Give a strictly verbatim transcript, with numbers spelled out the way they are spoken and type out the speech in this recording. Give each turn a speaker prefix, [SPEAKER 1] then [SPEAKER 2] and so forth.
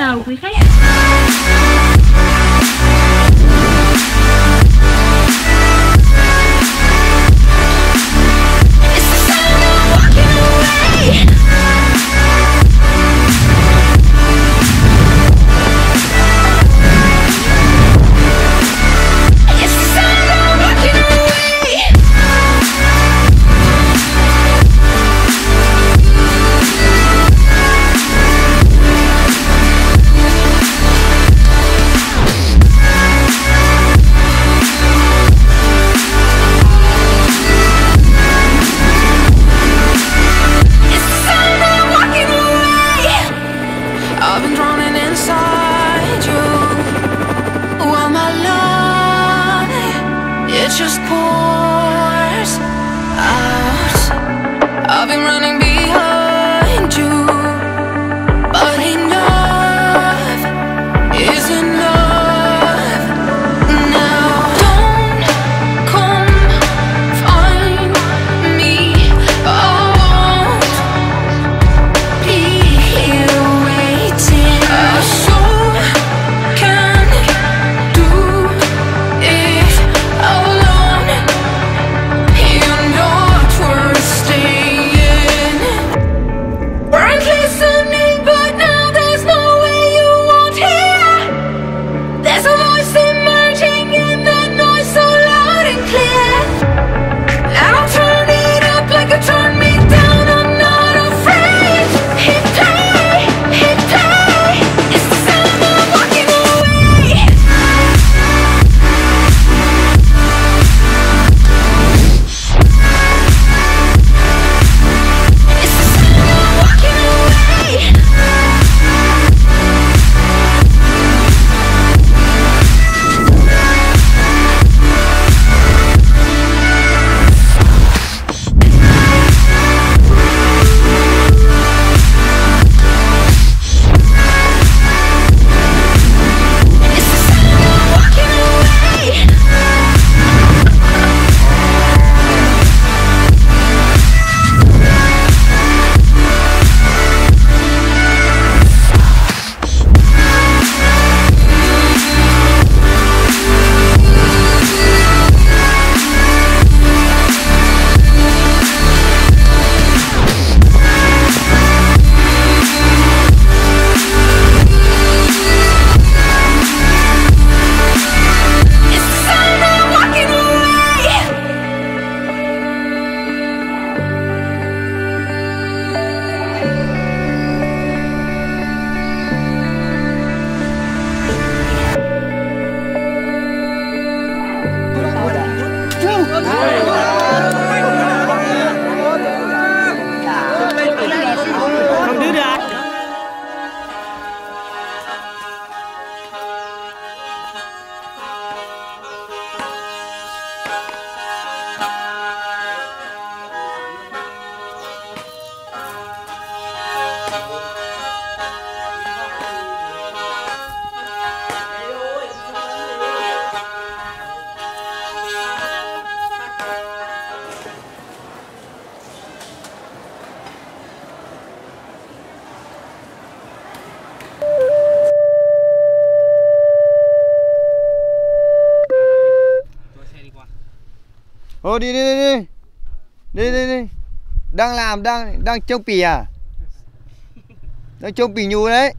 [SPEAKER 1] chào quý khách ạ.
[SPEAKER 2] I've been drowning inside you. While my love, it just pours out. I've been running behind you, but enough is enough now. Don't come find me. I won't be here waiting. I sure can do it alone. You're not worth staying. Weren't listening, but now there's no way you won't hear. There's a voice emerging in that noise so loud and clear. And I'll turn it up like you turn me down. I'm not afraid. Hit play, hit play. It's the sound of walking away. It's the sound of walking away. It's the sound of walking away. It's the sound of walking away.
[SPEAKER 3] Không đứa ra.
[SPEAKER 4] Ô đi đi đi đi đi đi đi đang làm đang đang trông pì à, đang trông pì nhu đấy.